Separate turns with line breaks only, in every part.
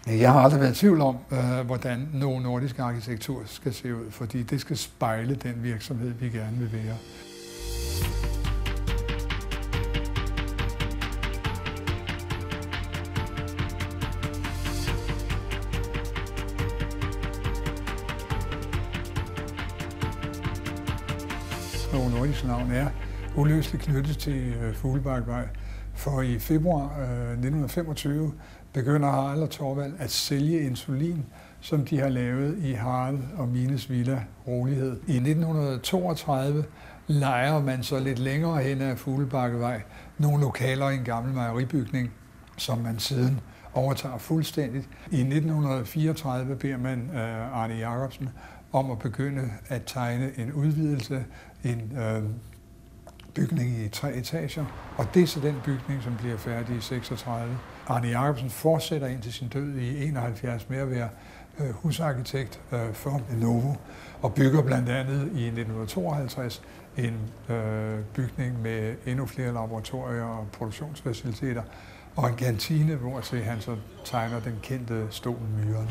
Jeg har aldrig været i tvivl om, hvordan Novo Nordisk arkitektur skal se ud, fordi det skal spejle den virksomhed, vi gerne vil være. Novo Nordisks navn er uløseligt knyttet til Fuglebakkevej, for i februar 1925 begynder Harald og Thorvald at sælge insulin, som de har lavet i Harald og Mines Villa Rolighed. I 1932 lejer man så lidt længere hen ad Fuglebakkevej nogle lokaler i en gammel mejeribygning, som man siden overtager fuldstændigt. I 1934 beder man Arne Jacobsen om at begynde at tegne en udvidelse, en bygning i 3 etager, og det er så den bygning, som bliver færdig i 36. Arne Jacobsen fortsætter indtil sin død i 71 med at være husarkitekt for Novo, og bygger blandt andet i 1952 en bygning med endnu flere laboratorier og produktionsfaciliteter, og en kantine, hvor han så tegner den kendte stol Myren.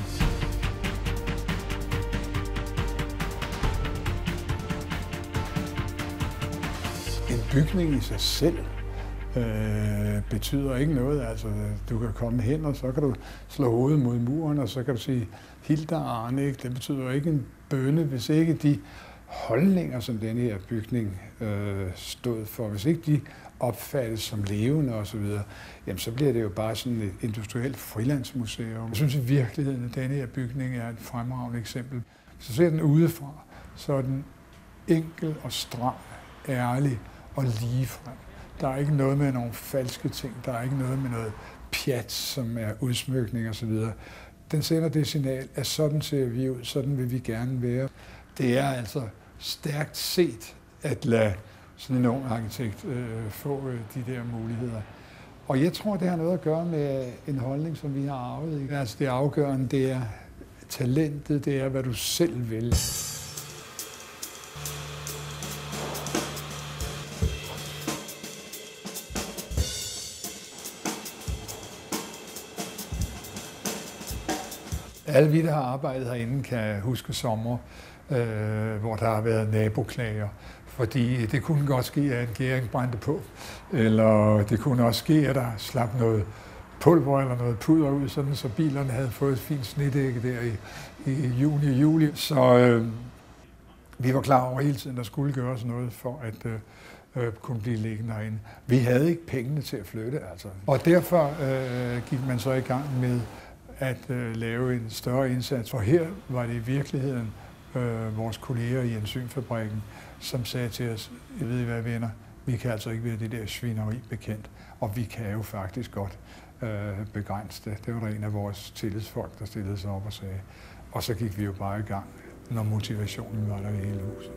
En bygning i sig selv betyder ikke noget. Altså, du kan komme hen, og så kan du slå hovedet mod muren, og så kan du sige, Hilda Arne, ikke? Det betyder ikke en bønne, hvis ikke de holdninger, som denne her bygning stod for, hvis ikke de opfattes som levende osv., jamen så bliver det jo bare sådan et industrielt frilandsmuseum. Jeg synes i virkeligheden, at denne her bygning er et fremragende eksempel. Så ser den udefra, så er den enkel og stram, ærlig og ligefrem. Der er ikke noget med nogle falske ting, der er ikke noget med noget pjat, som er udsmykning osv. Den sender det signal, at sådan ser vi ud, sådan vil vi gerne være. Det er altså stærkt set at lade sådan en ung arkitekt få de der muligheder. Og jeg tror, det har noget at gøre med en holdning, som vi har arvet. Ikke? Altså det afgørende, det er talentet, det er, hvad du selv vil. Alle vi, der har arbejdet herinde, kan huske sommer, hvor der har været naboklager. Fordi det kunne godt ske, at en gæring brændte på. Eller det kunne også ske, at der slap noget pulver eller noget puder ud, sådan så bilerne havde fået et fint snedække der i juni og juli. Så vi var klar over hele tiden, at der skulle gøres noget for at kunne blive liggende herinde. Vi havde ikke pengene til at flytte, altså. Og derfor gik man så i gang med at lave en større indsats. For her var det i virkeligheden vores kolleger i enzymfabrikken, som sagde til os, I ved I hvad, venner, vi kan altså ikke være det der svineri bekendt, og vi kan jo faktisk godt begrænse det. Det var der en af vores tillidsfolk, der stillede sig op og sagde. Og så gik vi jo bare i gang, når motivationen var der i hele huset.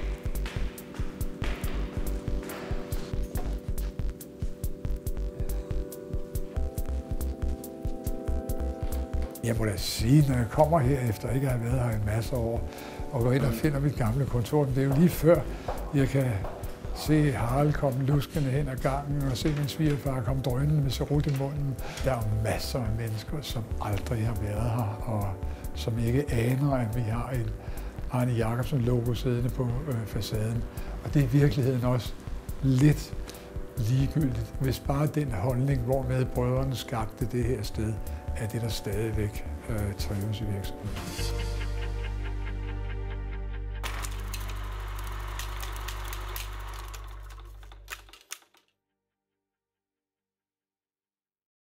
Jeg må da sige, når jeg kommer her efter ikke at have været her en masse år, og går ind og finder mit gamle kontor, det er jo lige før, jeg kan se Harald komme luskende hen ad gangen, og se min svigerfar komme drønende med cerut i munden. Der er masser af mennesker, som aldrig har været her, og som ikke aner, at vi har en Arne Jacobsen-logo siddende på facaden. Og det er i virkeligheden også lidt ligegyldigt, hvis bare den holdning, hvormed brødrene skabte det her sted, er det, der stadigvæk trives i virksomheden.